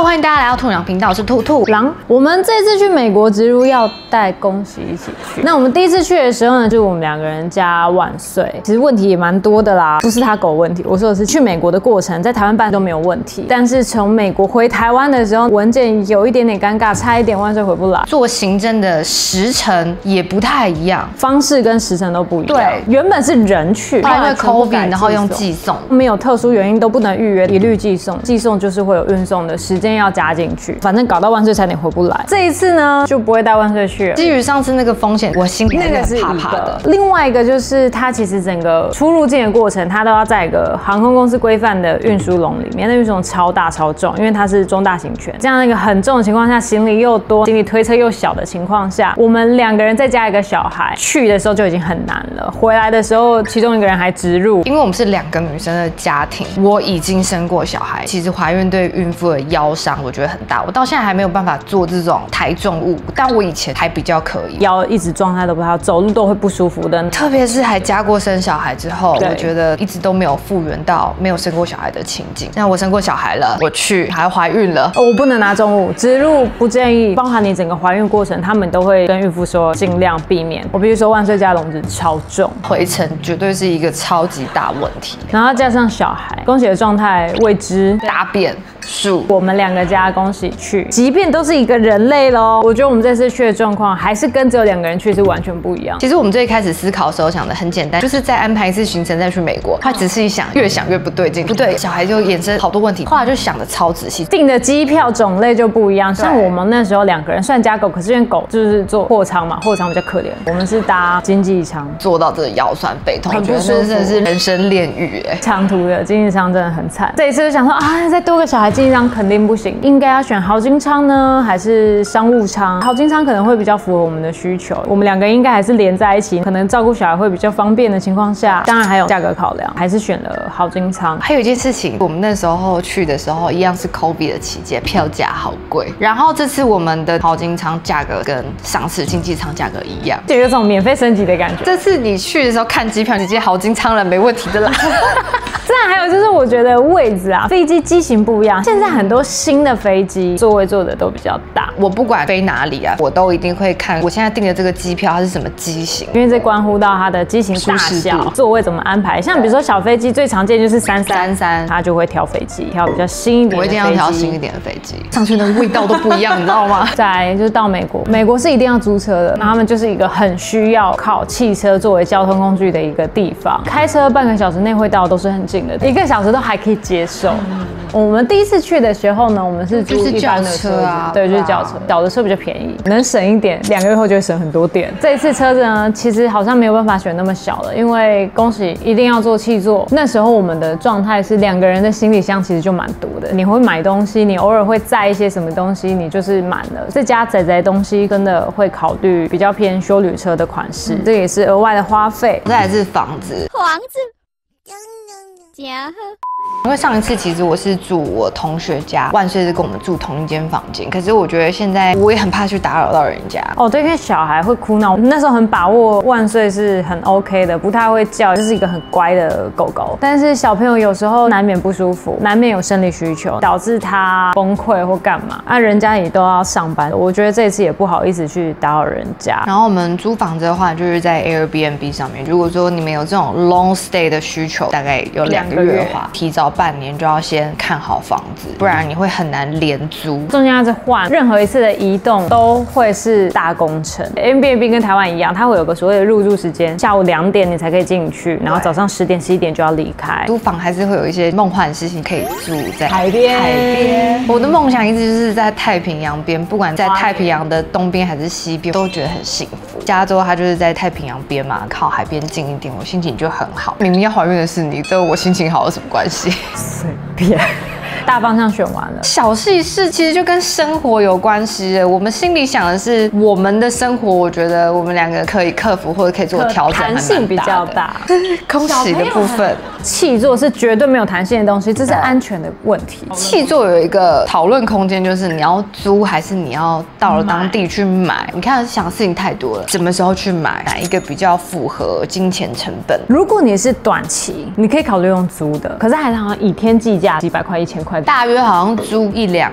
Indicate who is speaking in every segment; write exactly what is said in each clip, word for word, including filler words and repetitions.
Speaker 1: 欢迎大家来到兔娘频道，我是兔兔
Speaker 2: 狼。我们这次去美国植入要带恭喜一起去。那我们第一次去的时候呢，就是我们两个人加万岁。其实问题也蛮多的啦，不是他狗问题，我说的是去美国的过程，在台湾办都没有问题，但是从美国回台湾的时候，文件有一点点尴尬，差一点万岁回不来。
Speaker 1: 做行政的时程也不太一样，
Speaker 2: 方式跟时程都不一样。
Speaker 1: 对，
Speaker 2: 原本是人去，
Speaker 1: 因为 COVID， 然后用寄送，
Speaker 2: 没有特殊原因都不能预约，一律寄送。寄送就是会有运送的时间要加进去，反正搞到万岁差点回不来。这一次呢，就不会带万岁去了。
Speaker 1: 基于上次那个风险，我心里那个是怕怕的。
Speaker 2: 另外一个就是它其实整个出入境的过程，它都要在一个航空公司规范的运输笼里面，那运输笼超大超重，因为它是中大型犬，这样一个很重的情况下，行李又多，行李推车又小的情况下，我们两个人再加一个小孩，去的时候就已经很难了，回来的时候其中一个人还植入，
Speaker 1: 因为我们是两个女生的家庭，我已经生过小孩，其实怀孕对孕妇的腰伤我觉得很大，我到现在还没有办法做这种抬重物，但我以前还比较可以，
Speaker 2: 腰一直状态都不好，走路都会不舒服的，
Speaker 1: 特别是还加过生小孩之后，我觉得一直都没有复原到没有生过小孩的情景。那我生过小孩了，我去还怀孕了，
Speaker 2: 哦，我不能拿重物，植入不建议，包含你整个怀孕过程，他们都会跟孕妇说尽量避免。我必须说，万岁家笼子超重，
Speaker 1: 回程绝对是一个超级大问题，
Speaker 2: 然后加上小孩，恭喜的状态未知，
Speaker 1: 大便。数
Speaker 2: 我们两个加恭喜去，即便都是一个人类咯，我觉得我们这次去的状况还是跟只有两个人去是完全不一样。
Speaker 1: 其实我们最一开始思考的时候想的很简单，就是再安排一次行程再去美国。他仔细一想，越想越不对劲，不对，小孩就衍生好多问题。后来就想的超仔细，
Speaker 2: 订的机票种类就不一样。像我们那时候两个人算加狗，可是因为狗就是坐货舱嘛，货舱比较可怜，我们是搭经济舱，
Speaker 1: 坐到这个腰酸背痛，
Speaker 2: 很不舒服，
Speaker 1: 真的是人生炼狱哎。
Speaker 2: 长途的经济舱真的很惨。这一次就想说啊，再多个小孩，经济舱肯定不行。应该要选豪金舱呢，还是商务舱？豪金舱可能会比较符合我们的需求。我们两个应该还是连在一起，可能照顾小孩会比较方便的情况下，当然还有价格考量，还是选了豪金舱。
Speaker 1: 还有一件事情，我们那时候去的时候，一样是 COVID 的期间，票价好贵。然后这次我们的豪金舱价格跟上次经济舱价格一样，
Speaker 2: 就有种免费升级的感觉。
Speaker 1: 这次你去的时候看机票，你接豪金舱了，没问题的啦。
Speaker 2: 再还有就是，我觉得位置啊，飞机机型不一样，现在很多新的飞机座位坐的都比较大。
Speaker 1: 我不管飞哪里啊，我都一定会看我现在订的这个机票它是什么机型，
Speaker 2: 因为这关乎到它的机型大小、座位怎么安排。像比如说小飞机最常见就是三三三，它就会挑飞机，挑比较新一点的飞机。
Speaker 1: 我一定要挑新一点的飞机，上去的味道都不一样，你知道吗？
Speaker 2: 再来就是到美国，美国是一定要租车的，那他们就是一个很需要靠汽车作为交通工具的一个地方，开车半个小时内会到都是很近的，一个小时都还可以接受。嗯、我们第一次去的时候呢，我们是租一般的车啊，对，就是轿车，小的车比较便宜，能省一点，两个月后就会省很多点。这一次车子呢，其实好像没有办法选那么小了，因为恭喜一定要坐气座。那时候我们的状态是两个人的行李箱其实就蛮多的，你会买东西，你偶尔会载一些什么东西，你就是满了。这家仔仔东西真的会考虑比较偏休旅车的款式，嗯、这也是额外的花费。
Speaker 1: 再来是房子，
Speaker 3: 房子。家
Speaker 1: 因为上一次其实我是住我同学家，万岁是跟我们住同一间房间，可是我觉得现在我也很怕去打扰到人家。
Speaker 2: 哦，对，因为小孩会哭闹，那时候很把握万岁是很 OK 的，不太会叫，就是一个很乖的狗狗。但是小朋友有时候难免不舒服，难免有生理需求，导致他崩溃或干嘛，啊，人家也都要上班，我觉得这次也不好意思去打扰人家。
Speaker 1: 然后我们租房子的话，就是在 Airbnb 上面，如果说你们有这种 long stay 的需求，大概有两个月的话，提早半年就要先看好房子，不然你会很难连租。
Speaker 2: 中间要是换任何一次的移动都会是大工程。Airbnb 跟台湾一样，它会有个所谓的入住时间，下午两点你才可以进去，然后早上十点、十一点就要离开。
Speaker 1: 租房还是会有一些梦幻的事情可以住在
Speaker 2: 海边。
Speaker 1: 海边，我的梦想一直就是在太平洋边，不管在太平洋的东边还是西边，都觉得很幸福。加州它就是在太平洋边嘛，靠海边近一点，我心情就很好。明明要怀孕的是你，对我心情好有什么关系？
Speaker 2: 随便。大方向选完了，
Speaker 1: 小细事其实就跟生活有关系。我们心里想的是我们的生活，我觉得我们两个可以克服或者可以做调整，
Speaker 2: 弹性比较大。
Speaker 1: 恭喜的部分，
Speaker 2: 气座是绝对没有弹性的东西，这是安全的问题。
Speaker 1: 气座有一个讨论空间，就是你要租还是你要到了当地去买。你看想的事情太多了，什么时候去买，哪一个比较符合金钱成本？
Speaker 2: 如果你是短期，你可以考虑用租的，可是还是好像以天计价，几百块、一千块。
Speaker 1: 大约好像租一两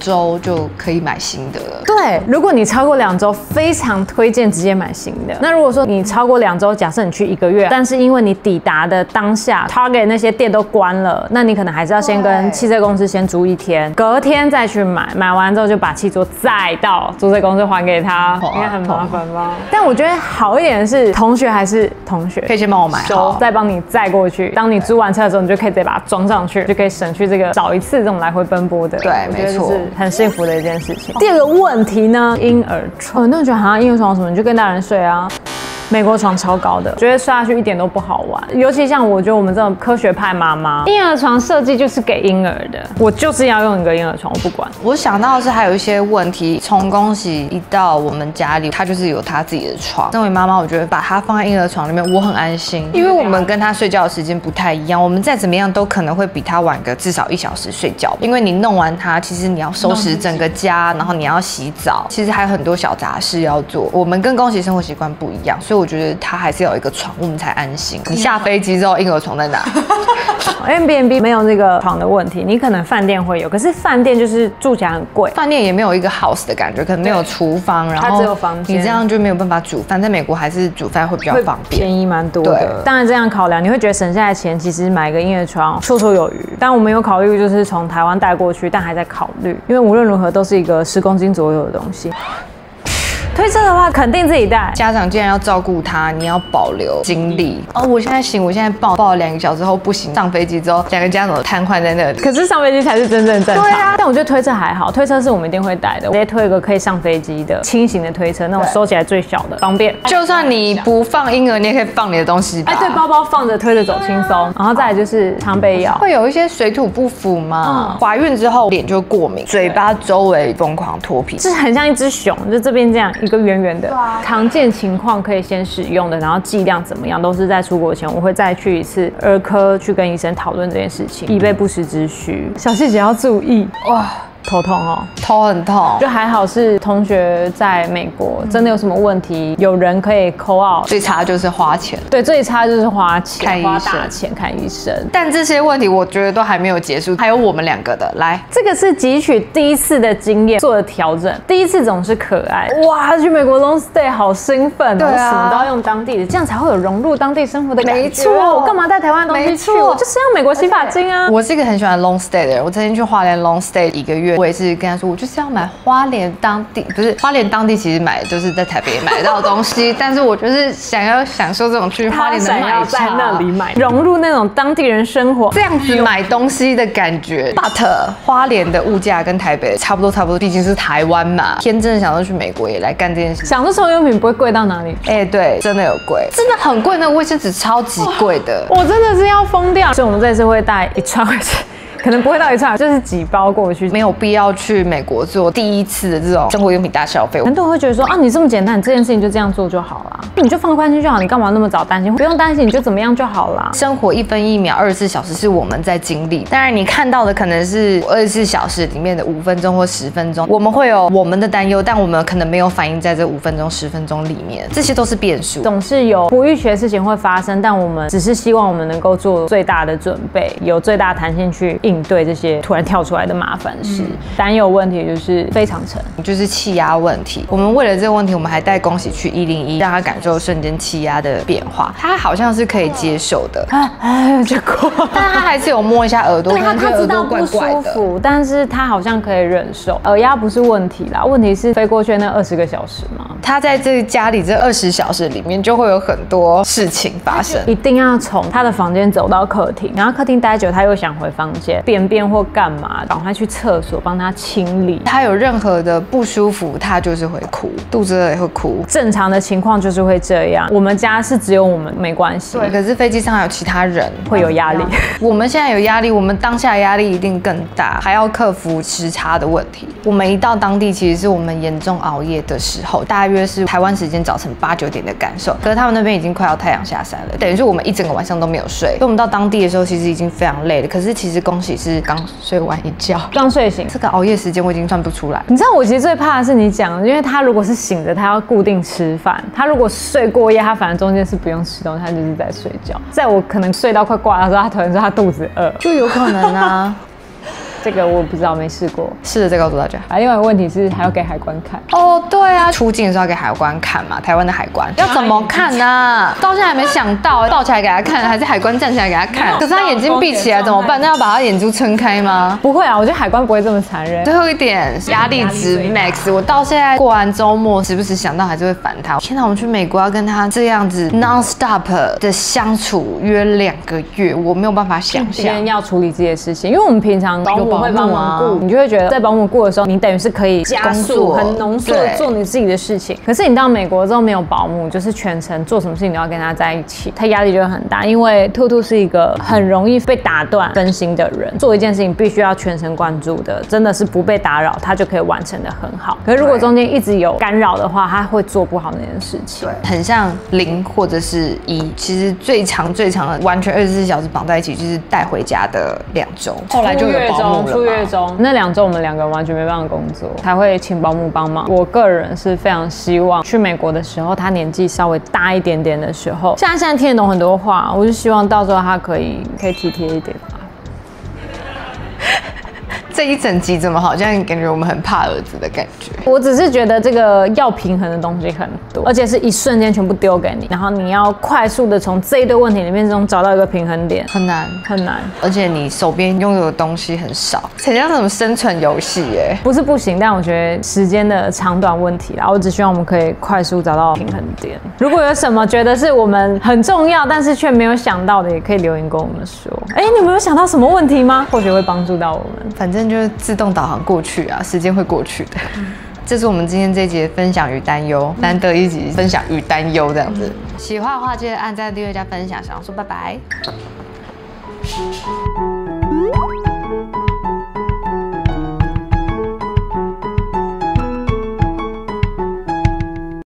Speaker 1: 周就可以买新的了。
Speaker 2: 对，如果你超过两周，非常推荐直接买新的。那如果说你超过两周，假设你去一个月，但是因为你抵达的当下 Target 那些店都关了，那你可能还是要先跟汽车公司先租一天，隔天再去买，买完之后就把汽座再到租车公司还给他，应该很麻烦吧？但我觉得好一点的是，同学还是同学，
Speaker 1: 可以先帮我买好，
Speaker 2: 再帮你载过去。当你租完车的时候，你就可以直接把它装上去，就可以省去这个少一次这种来回奔波的。
Speaker 1: 对，没错，
Speaker 2: 是很幸福的一件事情。第二个问题呢，婴儿床，很多人觉得好像婴儿床什么，你就跟大人睡啊。美国床超高的，觉得睡下去一点都不好玩。尤其像我觉得我们这种科学派妈妈，婴儿床设计就是给婴儿的，我就是要用一个婴儿床，我不管。
Speaker 1: 我想到的是还有一些问题，从恭喜一到我们家里，他就是有他自己的床。身为妈妈，我觉得把他放在婴儿床里面，我很安心，因为我们跟他睡觉的时间不太一样，我们再怎么样都可能会比他晚个至少一小时睡觉。因为你弄完他，其实你要收拾整个家，然后你要洗澡，其实还有很多小杂事要做。我们跟恭喜生活习惯不一样，所以我觉得他还是要有一个床，我们才安心。你下飞机之后，婴儿床在哪
Speaker 2: ？Airbnb 没有那个床的问题，你可能饭店会有，可是饭店就是住起来很贵，
Speaker 1: 饭店也没有一个 house 的感觉，可能没有厨房，然后
Speaker 2: 它只有房间，
Speaker 1: 你这样就没有办法煮饭。在美国还是煮饭会比较方便，
Speaker 2: 便宜蛮多的。当然这样考量，你会觉得省下来钱，其实买个婴儿床绰绰有余。但我们有考虑就是从台湾带过去，但还在考虑，因为无论如何都是一个十公斤左右的东西。推车的话，肯定自己带。
Speaker 1: 家长既然要照顾他，你要保留精力。哦，我现在行，我现在抱抱了两个小时后不行，上飞机之后，两个家长都瘫痪在那里。
Speaker 2: 可是上飞机才是真正正常。
Speaker 1: 对啊，
Speaker 2: 但我觉得推车还好，推车是我们一定会带的。直接推一个可以上飞机的轻型的推车，那种收起来最小的，方便。
Speaker 1: 就算你不放婴儿，你也可以放你的东西吧。
Speaker 2: 哎，对，包包放着推着走轻松。然后再来就是常备药，
Speaker 1: 会有一些水土不服嘛。怀孕之后脸就过敏，嘴巴周围疯狂脱皮，
Speaker 2: 是很像一只熊，就这边这样一个圆圆的。常见情况可以先使用的，然后剂量怎么样，都是在出国前我会再去一次儿科去跟医生讨论这件事情，以备不时之需。小细节要注意哇。头痛哦，
Speaker 1: 头很痛，
Speaker 2: 就还好是同学在美国，真的有什么问题，有人可以 call out。
Speaker 1: 最差就是花钱，
Speaker 2: 对，最差就是花钱，
Speaker 1: 看医生，
Speaker 2: 花大钱看医生。
Speaker 1: 但这些问题我觉得都还没有结束，还有我们两个的来，
Speaker 2: 这个是汲取第一次的经验做的调整。第一次总是可爱，哇，去美国 long stay 好兴奋，对啊，什么都要用当地的，这样才会有融入当地生活的感觉。
Speaker 1: 没错，
Speaker 2: 我干嘛带台湾东西去？我就是要美国洗发精啊。
Speaker 1: 我是一个很喜欢 long stay 的人，我曾经去花莲 long stay 一个月。我也是跟他说，我就是要买花莲当地，不是花莲当地，其实买的就是在台北买到的东西，但是我就是想要享受这种去花莲的买茶，
Speaker 2: 在那里买，融入那种当地人生活，
Speaker 1: 这样子买东西的感觉。But 花莲的物价跟台北差不多，差不多，毕竟是台湾嘛。天真的想要去美国也来干这件事，
Speaker 2: 想说生活用品不会贵到哪里？
Speaker 1: 哎、欸，对，真的有贵，真的很贵，那个卫生纸超级贵的，
Speaker 2: 我真的是要疯掉。所以我们这次会带一串回去。可能不会到一串，就是几包过去，
Speaker 1: 没有必要去美国做第一次的这种生活用品大消费。
Speaker 2: 很多人会觉得说啊，你这么简单，你这件事情就这样做就好了，你就放宽心就好，你干嘛那么早担心？不用担心，你就怎么样就好啦。
Speaker 1: 生活一分一秒，二十四小时是我们在经历。当然，你看到的可能是二十四小时里面的五分钟或十分钟，我们会有我们的担忧，但我们可能没有反映在这五分钟、十分钟里面，这些都是变数。
Speaker 2: 总是有不预期的事情会发生，但我们只是希望我们能够做最大的准备，有最大弹性去应对这些突然跳出来的麻烦事。担忧问题就是非常沉，
Speaker 1: 就是气压问题。我们为了这个问题，我们还带恭喜去一零一，让他感受瞬间气压的变化。他好像是可以接受的，
Speaker 2: 哎，结果，
Speaker 1: 但他还是有摸一下耳朵，
Speaker 2: 他他知道不舒服，但是他好像可以忍受。耳压不是问题啦，问题是飞过去那二十个小时嘛。
Speaker 1: 他在这个家里这二十小时里面，就会有很多事情发生。
Speaker 2: 一定要从他的房间走到客厅，然后客厅待久，他又想回房间便便或干嘛，赶快去厕所帮他清理。
Speaker 1: 他有任何的不舒服，他就是会哭，肚子饿也会哭。
Speaker 2: 正常的情况就是会这样。我们家是只有我们没关系，
Speaker 1: 对。可是飞机上还有其他人，
Speaker 2: 会有压力。
Speaker 1: 我们现在有压力，我们当下压力一定更大，还要克服时差的问题。我们一到当地，其实是我们严重熬夜的时候，大约是台湾时间早晨八九点的感受。可是他们那边已经快要太阳下山了，等于是我们一整个晚上都没有睡。所以我们到当地的时候，其实已经非常累了。可是其实恭喜是刚睡完一觉，
Speaker 2: 刚睡醒，
Speaker 1: 这个熬夜时间我已经算不出来。
Speaker 2: 你知道我其实最怕的是你讲，因为他如果是醒着，他要固定吃饭；他如果睡过夜，他反正中间是不用吃东西，他就是在睡觉。在我可能睡到快挂的时候，他突然说他肚子饿，
Speaker 1: 就有可能啊。
Speaker 2: 这个我不知道，没试过。
Speaker 1: 试着再告诉大家。
Speaker 2: 啊，另外一个问题是还要给海关看。
Speaker 1: 哦，对啊，出境的时候要给海关看嘛，台湾的海关要怎么看呢、啊？到现在还没想到，抱起来给他看，还是海关站起来给他看？可是他眼睛闭起来怎么办？那要把他眼珠撑开吗？
Speaker 2: 不会啊，我觉得海关不会这么残忍。
Speaker 1: 最后一点，压力值 max， 我到现在过完周末，时不时想到还是会烦他。天哪，我们去美国要跟他这样子 non stop 的相处约两个月，我没有办法想象。
Speaker 2: 要处理这些事情，因为我们平常保姆会帮忙顾，你就会觉得在保姆顾的时候，你等于是可以加速、很浓缩的做你自己的事情。可是你到美国之后没有保姆，就是全程做什么事情都要跟他在一起，他压力就会很大。因为兔兔是一个很容易被打断、分心的人，做一件事情必须要全神贯注的，真的是不被打扰，他就可以完成的很好。可是如果中间一直有干扰的话，他会做不好那件事情。
Speaker 1: 对，很像零或者是一，其实最长最长的完全二十四小时绑在一起，就是带回家的两周。后来就有保姆了嘛。
Speaker 2: 出月中那两周，我们两个完全没办法工作，才会请保姆帮忙。我个人是非常希望去美国的时候，他年纪稍微大一点点的时候，像他现在听得懂很多话，我就希望到时候他可以可以体贴一点吧。
Speaker 1: 这一整集怎么好像感觉我们很怕儿子的感觉？
Speaker 2: 我只是觉得这个要平衡的东西很多，而且是一瞬间全部丢给你，然后你要快速的从这一堆问题里面中找到一个平衡点，
Speaker 1: 很难
Speaker 2: 很难。
Speaker 1: 而且你手边拥有的东西很少，很像什么生存游戏耶。
Speaker 2: 不是不行，但我觉得时间的长短问题啦，我只希望我们可以快速找到平衡点。如果有什么觉得是我们很重要，但是却没有想到的，也可以留言跟我们说。哎，你们有想到什么问题吗？或许会帮助到我们。
Speaker 1: 反正就是自动导航过去啊，时间会过去的。这是我们今天这一集的分享与担忧，难得一集分享与担忧这样子。喜欢的话记得按赞、订阅、加分享，想要说拜拜。